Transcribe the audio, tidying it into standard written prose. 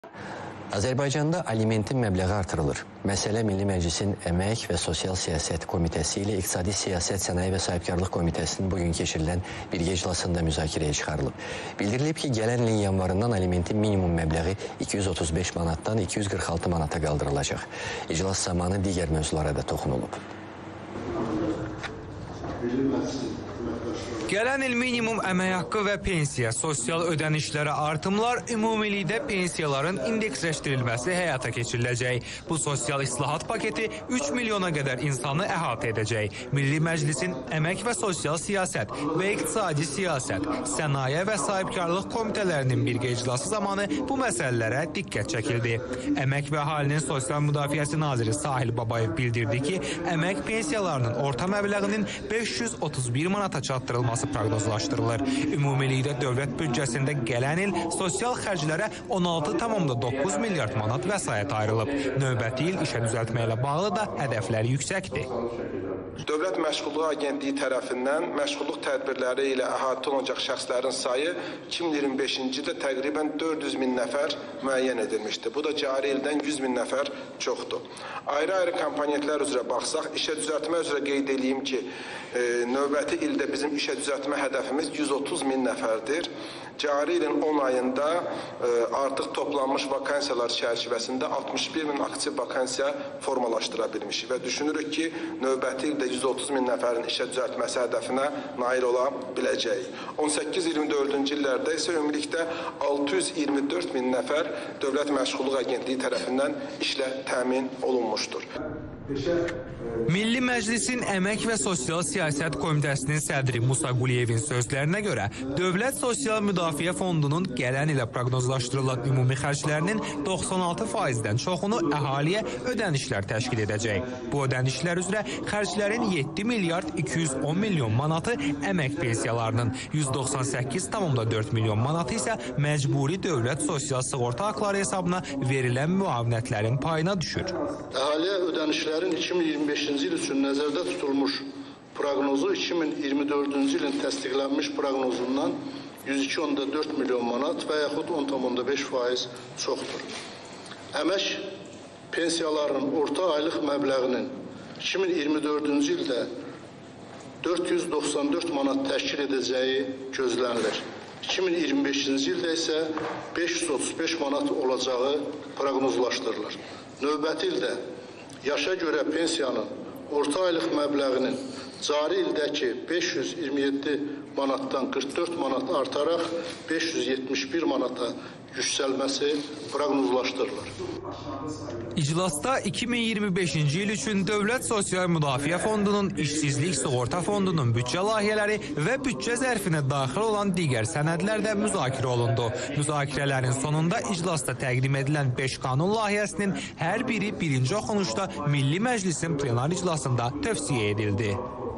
Azərbaycanda alimentin məbləği artırılır. Məsələ Milli Məclisin Əmək və Sosial Siyasət Komitəsi ilə İqtisadi Siyasət, Sənaye və Sahibkarlıq Komitəsinin bugün keçirilən birgə iclasında müzakirəyə çıxarılıb. Bildirilib ki, gələn ilin yanvarından alimentin minimum məbləği 235 manatdan 246 manata qaldırılacaq. İclas zamanı digər mövzulara da toxunulub. Gələn il minimum əmək haqqı və pensiya, sosial ödənişlərə artımlar, ümumilikdə pensiyaların indeksləşdirilməsi həyata keçiriləcək. Bu sosial islahat paketi 3 milyona qədər insanı əhatə edəcək. Milli Məclisin Əmək və Sosial Siyasət və İqtisadi Siyasət, Sənaye və Sahibkarlıq Komitələrinin birgə iclası zamanı bu məsələlərə diqqət çəkildi. Əmək və Əhalinin Sosial Müdafiəsi Naziri Sahil Babayev bildirdi ki, əmək pensiyalarının orta məbləğinin 531 manata çatdırılması proqnozlaşdırılır. Ümumilikdə dövlət büdcəsində gələn il sosial xərclərə 16,9 milyard manat vəsait ayrılıb. Növbəti il işə düzəltməklə bağlı da hədəflər yüksəkdir. Dövlət Məşğulluq Agentliyi tərəfindən məşğulluq tədbirləri ilə əhatə olunacaq şəxslərin sayı 2025-ci ildə təqribən 400 min nəfər müəyyən edilmişdir. Bu da cari ildən 100 min nəfər çoxdur. Ayrı-ayrı komponentlər üzrə baxsaq, işə düzəltmə üzrə qeyd edeyim ki, növbəti ildə bizim işə düzəltmə hədəfimiz 130 min nəfərdir. Cari ilin 10 ayında artıq toplanmış vakansiyalar çərçivəsində 61 min aktiv vakansiya formalaşdıra bilmişik və düşünürük ki, növbəti ildə 130 min nəfərin işə düzəltməsi hədəfinə nail ola biləcəyik. 18-24-cü illərdə isə ümumilikdə 624 min nəfər Dövlət Məşğulluq Agentliyi tərəfindən işlə təmin olunmuşdur. Milli Məclisin Əmək və Sosial Siyasət Komitəsinin sədri Musa Quliyevin sözlərinə görə, Dövlət Sosial Müdafiə Fondunun gələn ilə proqnozlaşdırılan ümumi xərclərinin 96%-dən çoxunu əhaliyə ödənişlər təşkil edəcək. Bu ödənişlər üzrə xərclərin 7 milyard 210 milyon manatı əmək pensiyalarının, 198,4 milyon manatı isə məcburi dövlət sosial sığorta haqları hesabına verilən müavinətlərin payına düşür. Əhaliyə ödənişlərin 2025-ci il üçün nəzərdə tutulmuş proqnozu 2024-cü ilin təsdiqlənmiş proqnozundan 102,4 milyon manat və yaxud 10,5% çoxdur. Əmək pensiyalarının orta aylıq məbləğinin 2024-cü ildə 494 manat təşkil edəcəyi gözlənilir. 2025-ci ildə isə 535 manat olacağı proqnozlaşdırılır. Növbəti ildə yaşa görə pensiyanın orta aylıq məbləğinin cari ildəki 527 manatdan 44 manat artaraq 571 manata yüksəlməsi proqnozlaşdırılır. İclasda 2025-ci il üçün Dövlət Sosial Müdafiə Fondunun, İşsizlik Sığorta Fondunun büdcə layihələri və büdcə zərfinə daxil olan digər sənədlər də müzakirə olundu. Müzakirələrin sonunda iclasda təqdim edilən 5 qanun layihəsinin hər biri birinci oxunuşda Milli Məclisin plenar iclasında tövsiyə edildi.